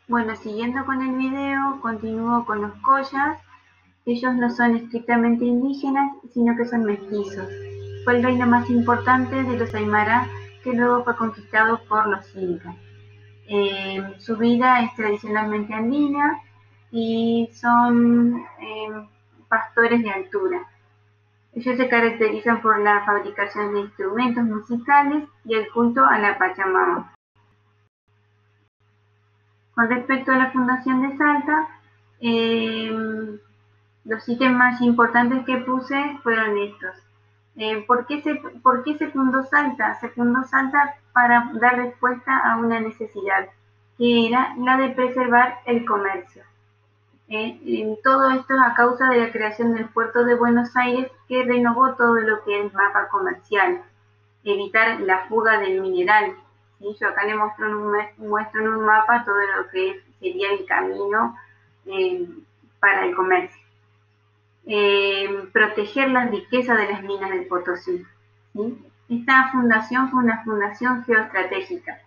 Bueno, siguiendo con el video, continúo con los collas. Ellos no son estrictamente indígenas, sino que son mestizos. Fue el reino más importante de los Aymara, que luego fue conquistado por los incas. Su vida es tradicionalmente andina y son pastores de altura. Ellos se caracterizan por la fabricación de instrumentos musicales y el culto a la Pachamama. Con respecto a la fundación de Salta, los ítems más importantes que puse fueron estos. ¿Por qué se fundó Salta? Se fundó Salta para dar respuesta a una necesidad, que era la de preservar el comercio. Todo esto es a causa de la creación del puerto de Buenos Aires, que renovó todo lo que es el mapa comercial, evitar la fuga del mineral. ¿Sí? Yo acá le muestro en un mapa todo lo que sería el camino para el comercio. Proteger la riqueza de las minas del Potosí. ¿Sí? Esta fundación fue una fundación geoestratégica.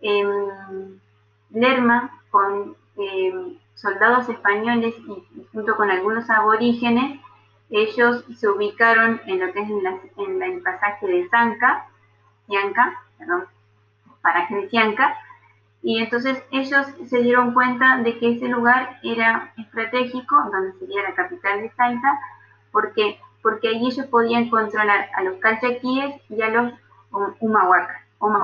Lerma, con soldados españoles y junto con algunos aborígenes, ellos se ubicaron en lo que es el pasaje de paraje de Cianca, y entonces ellos se dieron cuenta de que ese lugar era estratégico, donde sería la capital de Salta, porque allí ellos podían controlar a los calchaquíes y a los humahuacas.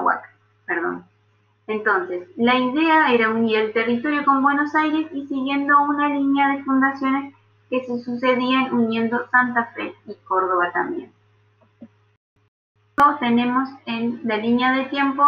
Entonces, la idea era unir el territorio con Buenos Aires y siguiendo una línea de fundaciones que se sucedían uniendo Santa Fe y Córdoba también. Tenemos en la línea de tiempo,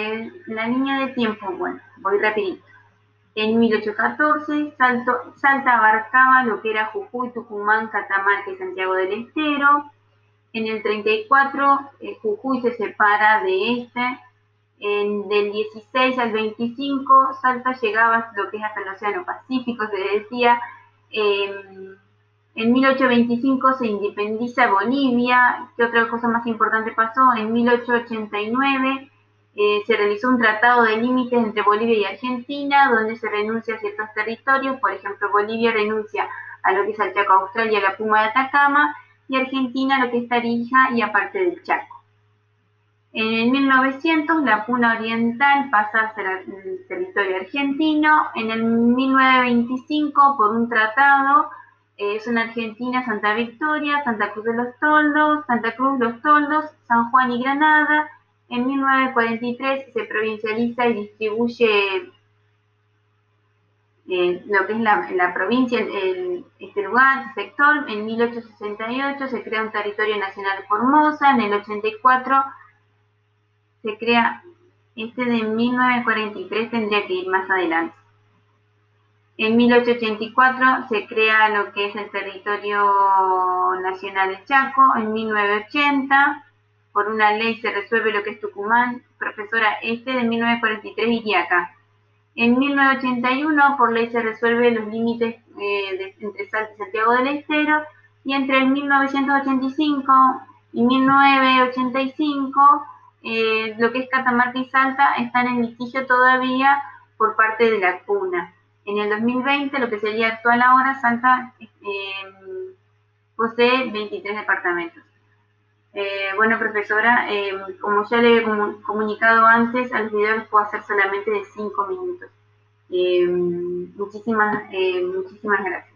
bueno, voy rapidito. En 1814, Salta abarcaba lo que era Jujuy, Tucumán, Catamarca y Santiago del Estero. En el 34, Jujuy se separa de este. Del 16 al 25, Salta llegaba a lo que es hasta el Océano Pacífico, se decía. En 1825 se independiza Bolivia. ¿Qué otra cosa más importante pasó? En 1889 se realizó un tratado de límites entre Bolivia y Argentina, donde se renuncia a ciertos territorios. Por ejemplo, Bolivia renuncia a lo que es el Chaco Austral y a la Puna de Atacama, y Argentina a lo que es Tarija y a parte del Chaco. En 1900, la Puna Oriental pasa a ser el territorio argentino. En el 1925, por un tratado, son Argentina, Santa Victoria, Santa Cruz de los Toldos, Santa Cruz, Los Toldos, San Juan y Granada. En 1943 se provincializa y distribuye lo que es la provincia, este lugar, este sector. En 1868 se crea un territorio nacional de Formosa. En el 84 se crea de 1943, tendría que ir más adelante. En 1884 se crea lo que es el territorio nacional de Chaco. En 1980, por una ley se resuelve lo que es Tucumán. Profesora, de 1943 iría acá. En 1981, por ley se resuelve los límites entre Salta y Santiago del Estero. Y entre el 1985 y 1985, lo que es Catamarca y Salta están en litigio todavía por parte de la Puna. En el 2020, lo que sería actual ahora, Salta posee 23 departamentos. Bueno, profesora, como ya le he comunicado antes, al video los puedo hacer solamente de 5 minutos. Muchísimas gracias.